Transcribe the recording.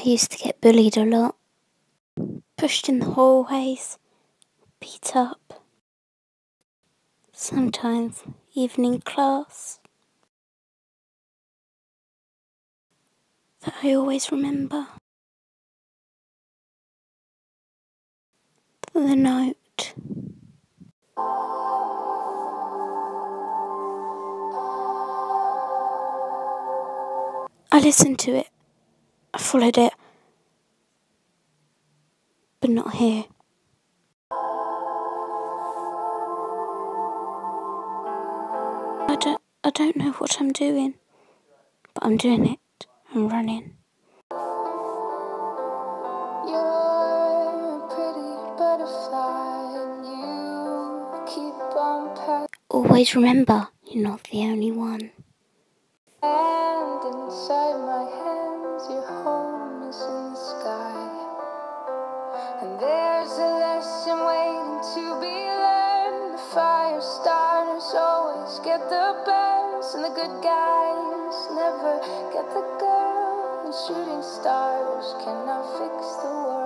used to get bullied a lot, pushed in the hallways, beat up, sometimes even in class. But I always remember the note. I listened to it, I followed it, but not here. I don't know what I'm doing, but I'm doing it. I'm running. You're a pretty butterfly and you keep on passing. Always remember, you're not the only one. And inside my hands, your home is in the sky. And there's a lesson waiting to be learned. The fire starters always get the best, and the good guys never get the girl. And shooting stars cannot fix the world.